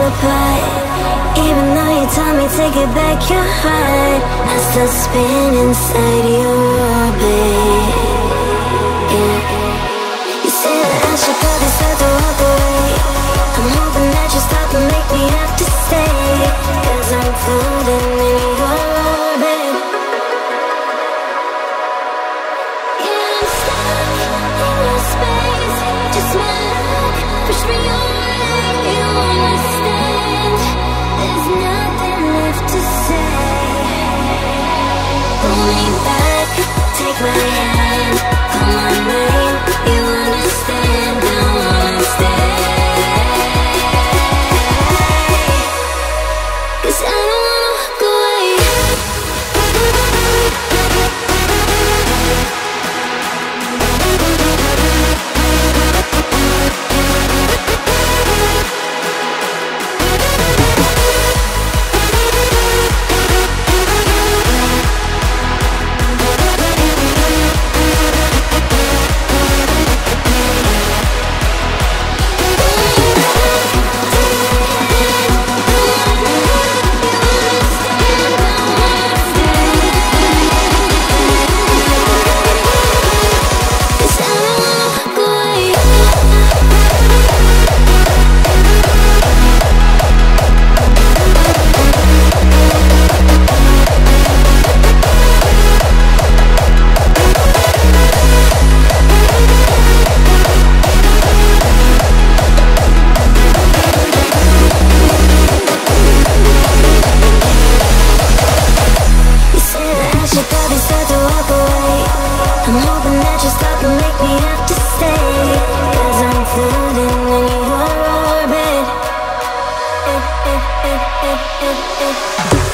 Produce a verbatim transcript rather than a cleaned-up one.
apart. Even though you told me to get back your heart, I still spin inside your orbit. Yeah. You said that I should probably start to walk away. I'm hoping that you stop and make me have to stay, 'cause I'm floating in your orbit. Yeah, I'm stuck in your space. Just my luck, push me away. You understand, there's nothing left to say. Pull me back, take my hand, call my name. You understand, don't wanna stay, 'cause I don't wanna walk away. I'm hoping that you stop and make me have to stay, 'cause I'm floating in your orbit.